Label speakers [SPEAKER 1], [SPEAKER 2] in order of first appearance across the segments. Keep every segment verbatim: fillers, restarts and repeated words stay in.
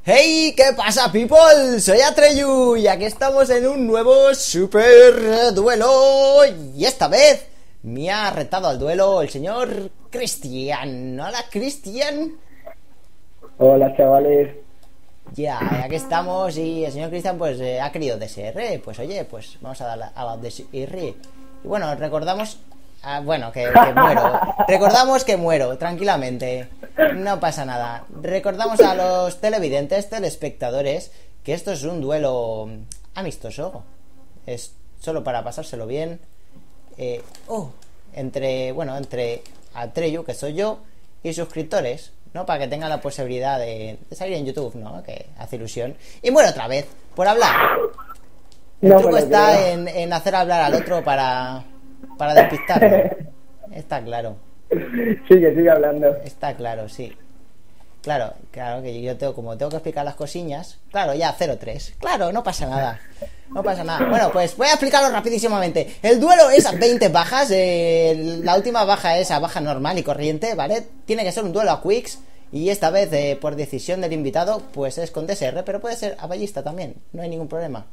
[SPEAKER 1] Hey, ¿qué pasa, people? Soy Atreyu y aquí estamos en un nuevo super duelo. Y esta vez me ha retado al duelo el señor Cristian. Hola, Cristian.
[SPEAKER 2] Hola, chavales.
[SPEAKER 1] Ya, yeah, aquí estamos y el señor Cristian pues eh, ha querido D S R. Pues oye, pues vamos a darle a la D S R. Y bueno, recordamos... Ah, bueno, que, que muero. Recordamos que muero, tranquilamente. No pasa nada. Recordamos a los televidentes, telespectadores, que esto es un duelo amistoso. Es solo para pasárselo bien. Eh, oh, entre, bueno, entre Atreyu, que soy yo, y suscriptores, ¿no? Para que tengan la posibilidad de, de salir en YouTube, ¿no? Que hace ilusión. Y muero otra vez, por hablar. El
[SPEAKER 2] no,
[SPEAKER 1] truco está en, en hacer hablar al otro para... Para despistarlo. Está claro.
[SPEAKER 2] Sigue, sigue hablando.
[SPEAKER 1] Está claro, sí. Claro, claro que yo tengo, como tengo que explicar las cosillas. Claro, ya, cero tres. Claro, no pasa nada. No pasa nada. Bueno, pues voy a explicarlo rapidísimamente. El duelo es a veinte bajas. Eh, la última baja es a baja normal y corriente, ¿vale? Tiene que ser un duelo a quicks. Y esta vez, eh, por decisión del invitado, pues es con D S R, pero puede ser a ballista también. No hay ningún problema.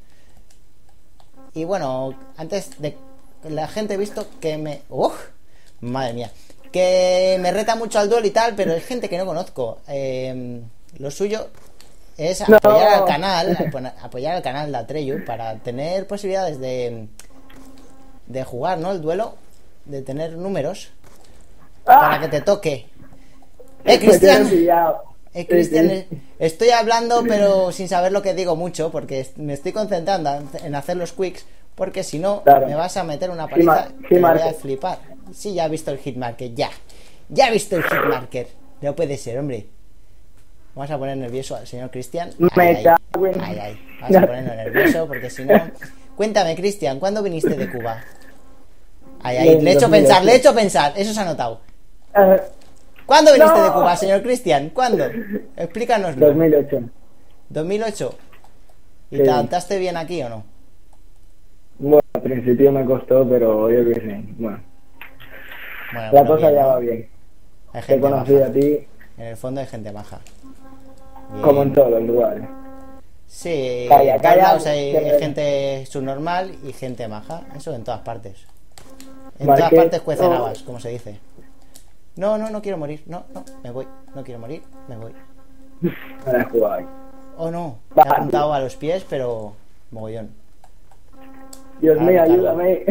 [SPEAKER 1] Y bueno, antes de... La gente ha visto que me... ¡Uf! Madre mía. Que me reta mucho al duelo y tal, pero es gente que no conozco. Eh, lo suyo es
[SPEAKER 2] no.
[SPEAKER 1] apoyar al canal, apoyar al canal de Atreyu para tener posibilidades de, de jugar, ¿no? El duelo, de tener números
[SPEAKER 2] ¡Ah!
[SPEAKER 1] Para que te toque. ¡Eh, Cristian! Eh, Cristian, sí, sí. Estoy hablando, pero sin saber lo que digo mucho, porque me estoy concentrando en hacer los quicks. Porque si no, claro, me vas a meter una paliza que me voy a flipar. Sí, ya he visto el hitmarker, ya. Ya he visto el hitmarker. No puede ser, hombre. Vamos a poner nervioso al señor Cristian. Ay, ay, ay, ay. Vamos a ponerlo nervioso porque si no... Cuéntame, Cristian, ¿cuándo viniste de Cuba? Ay, ay, le he hecho pensar, le he hecho pensar. Eso se ha notado. ¿Cuándo viniste
[SPEAKER 2] no.
[SPEAKER 1] de Cuba, señor Cristian? ¿Cuándo? Explícanoslo.
[SPEAKER 2] dos mil ocho.
[SPEAKER 1] ¿dos mil ocho? ¿Y
[SPEAKER 2] sí.
[SPEAKER 1] te adaptaste bien aquí o no?
[SPEAKER 2] Bueno, al principio me costó, pero yo qué sé, bueno.
[SPEAKER 1] bueno
[SPEAKER 2] la cosa
[SPEAKER 1] bien,
[SPEAKER 2] ya
[SPEAKER 1] ¿no?
[SPEAKER 2] va bien.
[SPEAKER 1] Hay
[SPEAKER 2] Te
[SPEAKER 1] gente
[SPEAKER 2] conocí
[SPEAKER 1] maja.
[SPEAKER 2] a ti.
[SPEAKER 1] En el fondo hay gente maja. Bien.
[SPEAKER 2] Como en todos los lugares.
[SPEAKER 1] Sí,
[SPEAKER 2] calla,
[SPEAKER 1] en todos
[SPEAKER 2] calla,
[SPEAKER 1] lados hay
[SPEAKER 2] que...
[SPEAKER 1] gente subnormal y gente maja. Eso en todas partes. En
[SPEAKER 2] Marqué...
[SPEAKER 1] todas partes cuecen
[SPEAKER 2] no.
[SPEAKER 1] habas, como se dice. No, no, no quiero morir. No, no, me voy. No quiero morir, me voy.
[SPEAKER 2] Para jugar.
[SPEAKER 1] Oh no, me ha apuntado a los pies, pero mogollón.
[SPEAKER 2] Dios
[SPEAKER 1] Ahora
[SPEAKER 2] mío,
[SPEAKER 1] me
[SPEAKER 2] ayúdame.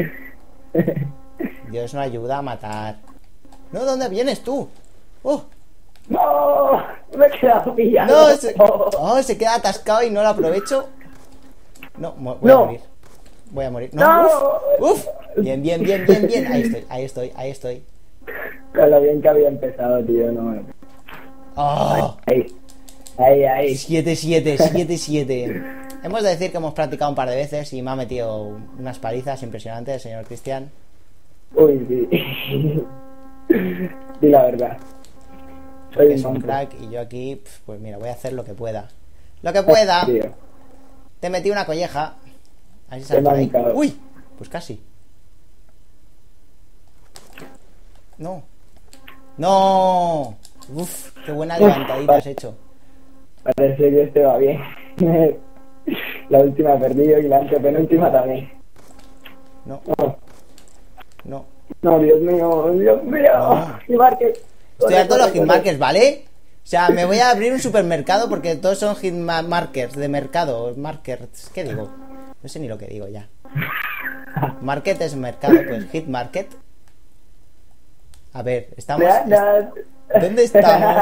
[SPEAKER 1] Dios no ayuda a matar. No, ¿dónde vienes tú? ¡Oh!
[SPEAKER 2] ¡No! Me he quedado pillado.
[SPEAKER 1] No, se... Oh, se queda atascado y no lo aprovecho. No, voy
[SPEAKER 2] no.
[SPEAKER 1] a morir. Voy a morir. No,
[SPEAKER 2] no.
[SPEAKER 1] Uf, uf. Bien, bien, bien, bien, bien. Ahí estoy, ahí estoy, ahí estoy.
[SPEAKER 2] Con lo bien que había empezado, tío, no.
[SPEAKER 1] Oh.
[SPEAKER 2] Ahí, ahí, ahí.
[SPEAKER 1] siete siete, siete siete. Hemos de decir que hemos practicado un par de veces y me ha metido unas palizas impresionantes el señor Cristian.
[SPEAKER 2] Uy, sí. Di la verdad.
[SPEAKER 1] Soy es un crack y yo aquí, pues mira, voy a hacer lo que pueda. Lo que pueda.
[SPEAKER 2] Tío.
[SPEAKER 1] Te metí una colleja. A ver si sale por ahí. Uy, pues casi. No. No. Uf, qué buena levantadita has hecho.
[SPEAKER 2] Parece que este va bien. La última he perdido y la antepenúltima también.
[SPEAKER 1] No.
[SPEAKER 2] No.
[SPEAKER 1] No.
[SPEAKER 2] No, Dios mío, Dios mío.
[SPEAKER 1] No.
[SPEAKER 2] Hitmarker.
[SPEAKER 1] Estoy harto de los hitmarkers, ¿vale? O sea, me voy a abrir un supermercado porque todos son hitmarkers de mercado. Markers, ¿qué digo? No sé ni lo que digo ya. Market es mercado, pues hitmarket. A ver, estamos... ¿Dónde estamos?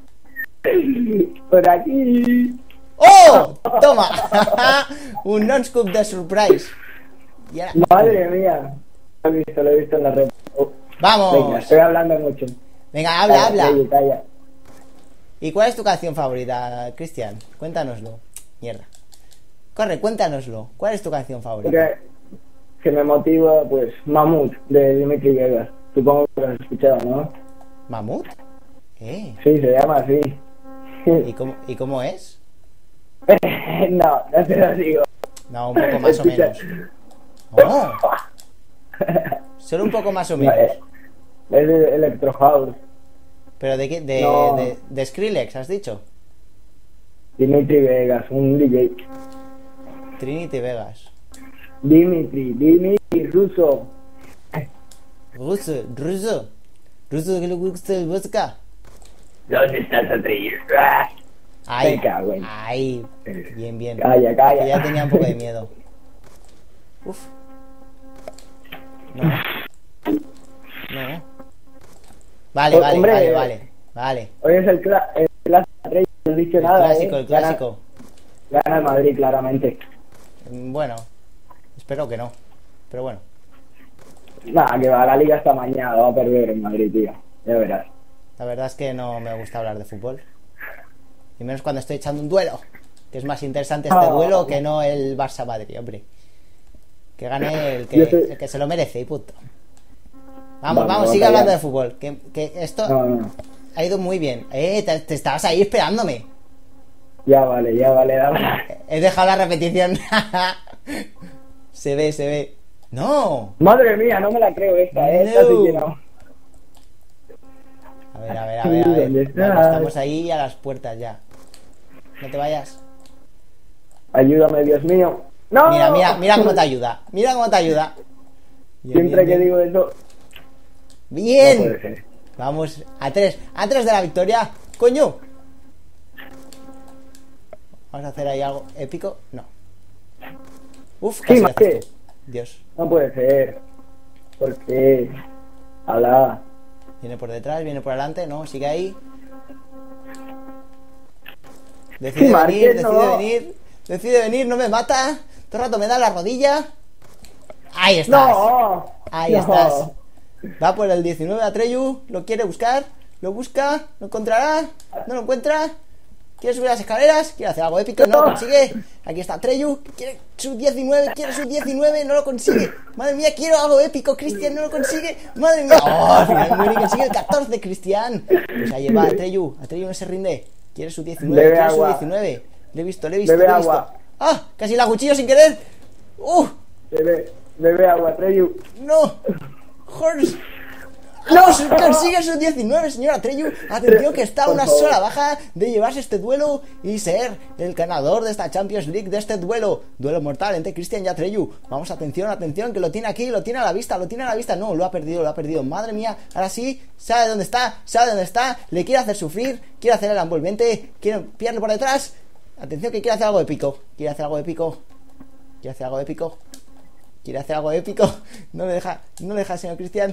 [SPEAKER 2] Por aquí.
[SPEAKER 1] ¡Oh! ¡Toma! Un non-scoop de surprise. Y ahora...
[SPEAKER 2] Madre mía. Lo he visto, lo he visto en la red. Oh.
[SPEAKER 1] ¡Vamos!
[SPEAKER 2] Venga, estoy hablando mucho.
[SPEAKER 1] Venga, habla,
[SPEAKER 2] calla,
[SPEAKER 1] habla.
[SPEAKER 2] Calla, calla.
[SPEAKER 1] ¿Y cuál es tu canción favorita, Cristian? Cuéntanoslo. Mierda. Corre, cuéntanoslo. ¿Cuál es tu canción favorita?
[SPEAKER 2] Que, que me motiva, pues, Mamut, de Dimitri Vegas. Supongo que lo has escuchado, ¿no?
[SPEAKER 1] ¿Mamut? ¿Eh?
[SPEAKER 2] Sí, se llama así.
[SPEAKER 1] ¿Y cómo, ¿y cómo es?
[SPEAKER 2] No, no te lo digo.
[SPEAKER 1] No, un poco más
[SPEAKER 2] Escucha.
[SPEAKER 1] o menos. ¡Oh! Solo un poco más o menos.
[SPEAKER 2] Es de Electro House.
[SPEAKER 1] ¿Pero de qué? De,
[SPEAKER 2] No.
[SPEAKER 1] de, de Skrillex, has dicho?
[SPEAKER 2] Dimitri Vegas, un D J.
[SPEAKER 1] Trinity Vegas.
[SPEAKER 2] Dimitri, Dimitri Russo.
[SPEAKER 1] Ruso, ruso. Ruso que le gusta el vodka.
[SPEAKER 2] ¿Dónde estás, Atreyu?
[SPEAKER 1] Ay,
[SPEAKER 2] Me cago en-
[SPEAKER 1] ay. Bien, bien.
[SPEAKER 2] Calla, calla.
[SPEAKER 1] Que ya tenía un poco de miedo. Uf. No. No. Vale,
[SPEAKER 2] Oh,
[SPEAKER 1] vale,
[SPEAKER 2] hombre.
[SPEAKER 1] vale, vale. Vale.
[SPEAKER 2] Hoy es el, cla el clásico, Atreyu, no has dicho
[SPEAKER 1] El
[SPEAKER 2] nada,
[SPEAKER 1] clásico,
[SPEAKER 2] ¿eh?
[SPEAKER 1] el clásico.
[SPEAKER 2] Gana, gana el Madrid, claramente.
[SPEAKER 1] Mm, Bueno, espero que no. Pero bueno.
[SPEAKER 2] Nada, que va, la liga está mañana, va a perder en Madrid, tío. Ya verás.
[SPEAKER 1] La verdad es que no me gusta hablar de fútbol. Y menos cuando estoy echando un duelo. Que es más interesante este
[SPEAKER 2] Oh.
[SPEAKER 1] duelo que no el Barça-Madrid, hombre. Que gane el
[SPEAKER 2] Yo
[SPEAKER 1] que,
[SPEAKER 2] estoy-
[SPEAKER 1] el que se lo merece y punto. Vamos,
[SPEAKER 2] Vamos,
[SPEAKER 1] vamos,
[SPEAKER 2] vamos
[SPEAKER 1] sigue
[SPEAKER 2] allá.
[SPEAKER 1] hablando de fútbol. Que, que esto
[SPEAKER 2] No, no.
[SPEAKER 1] ha ido muy bien. Eh, te, te estabas ahí esperándome.
[SPEAKER 2] Ya vale, ya vale, dámela.
[SPEAKER 1] He dejado la repetición. Se ve, se ve. ¡No!
[SPEAKER 2] Madre mía, no me la creo esta, ¿eh? Esta sí que no.
[SPEAKER 1] A ver, a ver, a ver, a ver.
[SPEAKER 2] ¿Dónde estás?
[SPEAKER 1] Vale, estamos ahí a las puertas ya. No te vayas.
[SPEAKER 2] Ayúdame, Dios mío. ¡No!
[SPEAKER 1] Mira, mira, mira cómo te ayuda. Mira cómo te ayuda. Bien,
[SPEAKER 2] Siempre
[SPEAKER 1] bien,
[SPEAKER 2] que
[SPEAKER 1] bien.
[SPEAKER 2] digo eso,
[SPEAKER 1] Bien.
[SPEAKER 2] no puede ser.
[SPEAKER 1] Vamos a tres. A tres de la victoria. ¡Coño! Vamos a hacer ahí algo épico. No. Uf, casi
[SPEAKER 2] Sí,
[SPEAKER 1] lo haces
[SPEAKER 2] Mate.
[SPEAKER 1] tú. Dios.
[SPEAKER 2] No puede ser. ¿Por qué? Alá.
[SPEAKER 1] Viene por detrás, viene por adelante. No, sigue ahí. Decide
[SPEAKER 2] Sí, Marqués,
[SPEAKER 1] venir, decide
[SPEAKER 2] no.
[SPEAKER 1] venir. Decide venir, no me mata. Todo el rato me da la rodilla. Ahí estás.
[SPEAKER 2] ¡No!
[SPEAKER 1] Ahí
[SPEAKER 2] No.
[SPEAKER 1] estás. Va por el diecinueve Atreyu. Lo quiere buscar. Lo busca. Lo encontrará. No lo encuentra. Quiere subir las escaleras. Quiere hacer algo épico. No lo consigue. Aquí está Atreyu. Quiere su diecinueve. Quiere su diecinueve. No lo consigue. Madre mía, quiero algo épico. Cristian no lo consigue. Madre mía. Oh, al final muy bien. Consigue el catorce, Cristian. Pues ahí va Atreyu. Atreyu no se rinde. Quiere su diecinueve.
[SPEAKER 2] Bebe
[SPEAKER 1] Quiere su
[SPEAKER 2] agua.
[SPEAKER 1] diecinueve. Le he visto, le he visto.
[SPEAKER 2] Bebe
[SPEAKER 1] le he visto.
[SPEAKER 2] agua.
[SPEAKER 1] Ah, casi la cuchillo sin querer. Uh,
[SPEAKER 2] Bebe, bebe agua, Atreyu.
[SPEAKER 1] no. Horse. ¡No! Consigue su diecinueve, señor Atreyu. Atención que está a
[SPEAKER 2] Por
[SPEAKER 1] una
[SPEAKER 2] favor.
[SPEAKER 1] sola baja de llevarse este duelo y ser el ganador de esta Champions League, de este duelo. Duelo mortal entre Cristian y Atreyu. Vamos, atención, atención, que lo tiene aquí, lo tiene a la vista, lo tiene a la vista. No, lo ha perdido, lo ha perdido. Madre mía, ahora sí, sabe dónde está, sabe dónde está. Le quiere hacer sufrir, quiere hacer el envolvente, quiere pillarle por detrás. Atención que quiere hacer algo épico. Quiere hacer algo épico. Quiere hacer algo épico. Quiere hacer algo épico. No le deja, no le deja, señor Cristian.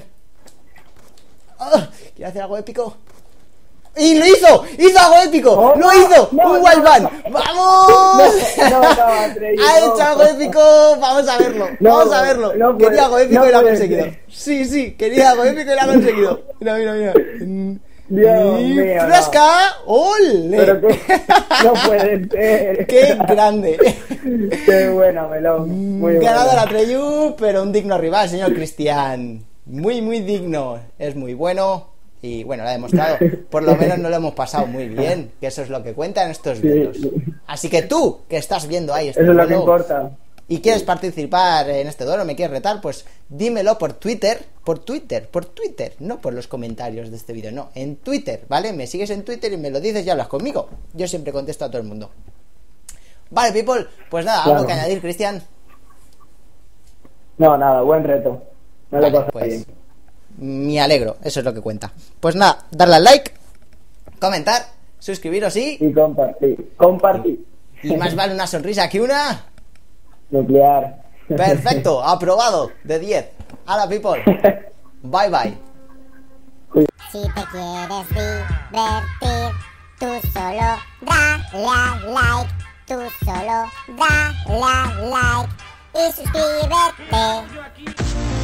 [SPEAKER 1] ¡Oh! Quiere hacer algo épico. ¡Y lo hizo! ¡Hizo algo épico!
[SPEAKER 2] Oh,
[SPEAKER 1] ¡Lo
[SPEAKER 2] no,
[SPEAKER 1] hizo!
[SPEAKER 2] no,
[SPEAKER 1] ¡Un
[SPEAKER 2] no,
[SPEAKER 1] wild man!
[SPEAKER 2] no.
[SPEAKER 1] ¡Vamos!
[SPEAKER 2] No, no, no, Atreyu,
[SPEAKER 1] ¡Ha
[SPEAKER 2] no.
[SPEAKER 1] hecho algo épico! ¡Vamos a verlo!
[SPEAKER 2] No,
[SPEAKER 1] ¡Vamos a verlo!
[SPEAKER 2] no puede-
[SPEAKER 1] quería algo épico
[SPEAKER 2] no
[SPEAKER 1] y lo ha
[SPEAKER 2] puede
[SPEAKER 1] conseguido.
[SPEAKER 2] ser.
[SPEAKER 1] Sí, sí, quería algo épico y lo ha conseguido. Mira, mira, mira.
[SPEAKER 2] Dios
[SPEAKER 1] y
[SPEAKER 2] mío, no.
[SPEAKER 1] ¡Fresca! ¡Ole!
[SPEAKER 2] Pero que no puede ser.
[SPEAKER 1] ¡Qué grande!
[SPEAKER 2] Qué buena, Melón. Muy
[SPEAKER 1] Ganador
[SPEAKER 2] buena.
[SPEAKER 1] Atreyu, pero un digno rival, señor Cristian. Muy, muy digno. Es muy bueno. Y bueno, lo ha demostrado. Por lo menos no lo hemos pasado muy bien. Que eso es lo que cuenta en estos
[SPEAKER 2] Sí.
[SPEAKER 1] vídeos. Así que tú, que estás viendo ahí este
[SPEAKER 2] Eso es lo que
[SPEAKER 1] duelo,
[SPEAKER 2] importa.
[SPEAKER 1] y quieres participar en este duelo, me quieres retar, pues dímelo por Twitter, por Twitter, por Twitter, no por los comentarios de este vídeo, no, en Twitter, ¿vale? Me sigues en Twitter y me lo dices y hablas conmigo. Yo siempre contesto a todo el mundo. Vale, people, pues nada,
[SPEAKER 2] Claro.
[SPEAKER 1] algo que añadir, Cristian.
[SPEAKER 2] No, nada, buen reto. No
[SPEAKER 1] Vale,
[SPEAKER 2] le pasa
[SPEAKER 1] pues
[SPEAKER 2] bien.
[SPEAKER 1] me alegro, eso es lo que cuenta. Pues nada, darle al like, comentar, suscribiros y...
[SPEAKER 2] Y compartir. Compartir.
[SPEAKER 1] Y más vale una sonrisa que una...
[SPEAKER 2] Nuclear.
[SPEAKER 1] Perfecto, aprobado, de diez. Hala, people. Bye, bye.
[SPEAKER 3] Si te quieres divertir, tú solo dale a like, tú solo dale a like y suscríbete.